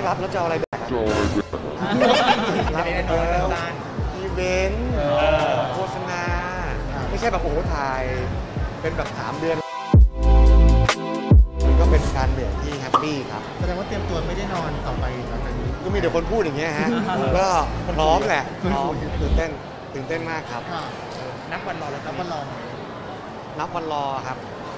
รับแล้วจะเอาอะไรแบกรับอีเวนต์โฆษณาไม่ใช่แบบโอ้โหถ่ายเป็นแบบ3 เดือนก็เป็นการเหนื่อยที่แฮปปี้ครับแสดงว่าเตรียมตัวไม่ได้นอนต่อไปหลังจากนี้ก็มีแต่คนพูดอย่างเงี้ยฮะก็พร้อมแหละพร้อมตื่นเต้นมากครับนับวันรอแล้วนับวันรอครับ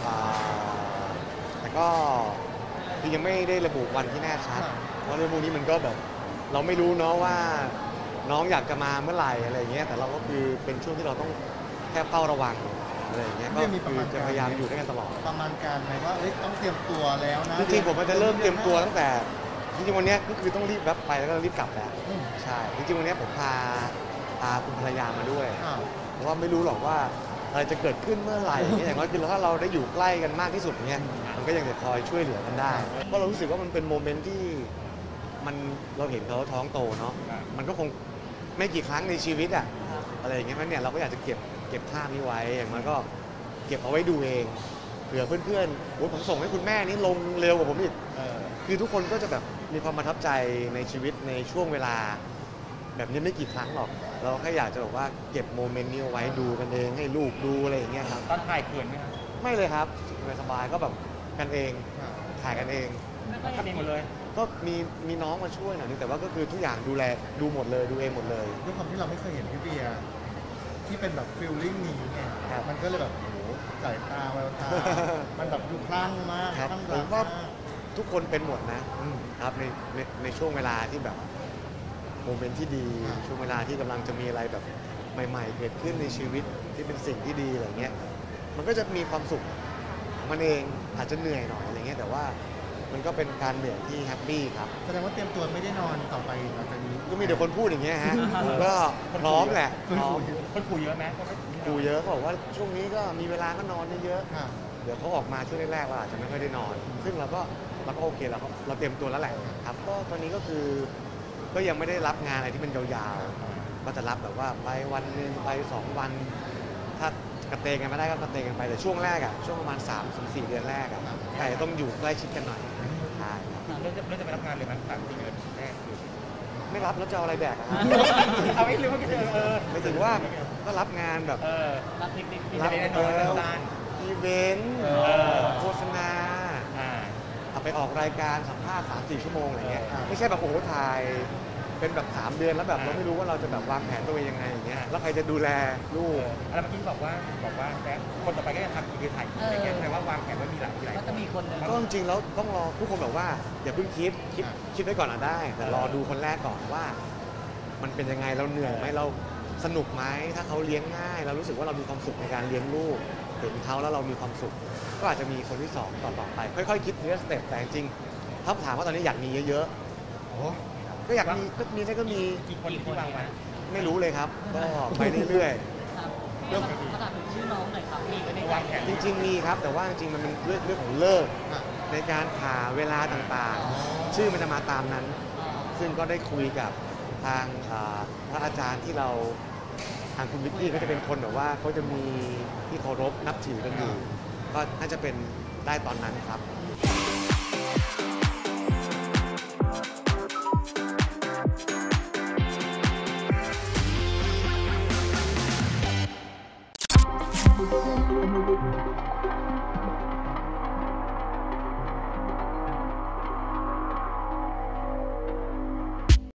แต่ก็คือยังไม่ได้ระบุวันที่แน่ชัดเพราะเรื่องพวกนี้มันก็แบบเราไม่รู้เนาะว่าน้องอยากจะมาเมื่อไหร่อะไรเงี้ยแต่เราก็คือเป็นช่วงที่เราต้องแค่เฝ้าระวังอะไรอย่างเงี้ยก็คือจะพยายามอยู่ด้วยกันตลอดประมาณการไหมว่าต้องเตรียมตัวแล้วนะจริงๆผมมันจะเริ่มเตรียมตัวตั้งแต่จริงๆวันนี้ก็คือต้องรีบแวบไปแล้วก็รีบกลับแล้วใช่จริงๆวันนี้ผมพาคุณภรรยามาด้วยเพราะว่าไม่รู้หรอกว่าอะไรจะเกิดขึ้นเมื่อไหร่อย่างน้อยคือถ้าเราได้อยู่ใกล้กันมากที่สุดเนี่ยมันก็ยังจะคอยช่วยเหลือกันได้เพราะเรารู้สึกว่ามันเป็นโมเมนต์ที่เราเห็นเขาท้องโตเนาะมันก็คงไม่กี่ครั้งในชีวิตอะอะไรอย่างเงี้ยเนี่ยเราก็อยากจะเก็บภาพนี้ไว้อย่างมันก็เก็บเอาไว้ดูเองเผื่อเพื่อนๆผมส่งให้คุณแม่นี่ลงเร็วกว่าผมอีกคือทุกคนก็จะแบบมีความประทับใจในชีวิตในช่วงเวลาแบบนี้ไม่กี่ครั้งหรอกเราแค่อยากจะบอกว่าเก็บโมเมนต์นี้เอาไว้ดูกันเองให้ลูกดูอะไรอย่างเงี้ยครับตอนถ่ายเขินไหมครับไม่เลยครับสบายก็แบบกันเองถ่ายกันเองทำเองหมดเลยก็มีน้องมาช่วยหน่อยนึงแต่ว่าก็คือทุกอย่างดูหมดเลยดูเองหมดเลยด้วยความที่เราไม่เคยเห็นพี่เบียร์ที่เป็นแบบฟีลลิ่งนี้ไงมันก็เลยแบบโอ้โหสายตาแววตามันแบบดูคลั่งมากผมว่าทุกคนเป็นหมดนะครับในช่วงเวลาที่แบบโมเมนต์ที่ดีช่วงเวลาที่กำลังจะมีอะไรแบบใหม่ๆเกิดขึ้นในชีวิตที่เป็นสิ่งที่ดีอะไรเงี้ยมันก็จะมีความสุขมันเองอาจจะเหนื่อยหน่อยอะไรเงี้ยแต่ว่ามันก็เป็นการเหนื่อยที่แฮปปี้ครับแสดงว่าเตรียมตัวไม่ได้นอนต่อไปหลังจากนี้ก็มีแต่คนพูดอย่างเงี้ยฮะก็พร้อมแหละคนคุยเยอะไหมคุยเยอะเขาบอกว่าช่วงนี้ก็มีเวลาก็นอนเยอะเดี๋ยวเขาออกมาช่วงแรกๆเราอาจจะไม่ค่อยได้นอนซึ่งเราก็โอเคเราเตรียมตัวแล้วแหละครับก็ตอนนี้ก็คือก็ยังไม่ได้รับงานอะไรที่มันยาวๆก็จะรับแบบว่าไปวันนึงไป2 วันถ้ากระเตงกันไม่ได้ก็กระเตงกันไปแต่ช่วงแรกช่วงประมาณ3-4 เดือนแรกใครต้องอยู่ใกล้ชิดกันหน่อยใช่เรื่องจะไม่รับงานเลยมั้ย3-4 เดือนแรกไม่รับแล้วจะเอาอะไรแบกเอาไม่รู้ว่าจะไม่ถึงว่าก็รับงานแบบรับเทคนิครับอีเวนต์โฆษณาเอาไปออกรายการสัมภาษณ์ 3-4 ชั่วโมงอะไรเงี้ยไม่ใช่แบบโอ้โหถ่ายเป็นแบบ3 เดือนแล้วแบบเราไม่รู้ว่าเราจะแบบวางแผนตัวเองยังไงอย่างเงี้ยแล้วใครจะดูแลลูกแล้วเมื่อกี้บอกว่าแบ๊คนต่อไปก็จะทำคือถ่ายอะไรเงี้ยแสดงว่าวางแผนว่ามีหลายก็จะมีคนก็จริงๆแล้วต้องรอทุกคนแบบว่าอย่าเพิ่งคิดไว้ก่อนได้แต่รอดูคนแรกก่อนว่ามันเป็นยังไงเราเหนื่อยไหมเราสนุกไหมถ้าเขาเลี้ยงง่ายเรารู้สึกว่าเรามีความสุขในการเลี้ยงลูกเห็นเขาแล้วเรามีความสุขก็อาจจะมีคนที่2ต่อไปค่อยๆคิดทีละสเต็ปแต่จริงๆถ้าถามว่าตอนนี้อยากมีเยอะๆก็อยากมีก็มีกี่คนที่วางไว้ไม่รู้เลยครับก็ไปเรื่อยๆเรื่องขนาดชื่อน้องหน่อยครับมีไว้ในวางแผนจริงๆมีครับแต่ว่าจริงๆมันเป็นเรื่องของเลิกในการผ่าเวลาต่างๆชื่อมันจะมาตามนั้นซึ่งก็ได้คุยกับทางพระอาจารย์ที่เราทางคุณวิกกี้ก็จะเป็นคนแบบว่าเขาจะมีที่เคารพนับถือกันอยู่ก็น่าจะเป็นได้ตอนนั้นครับ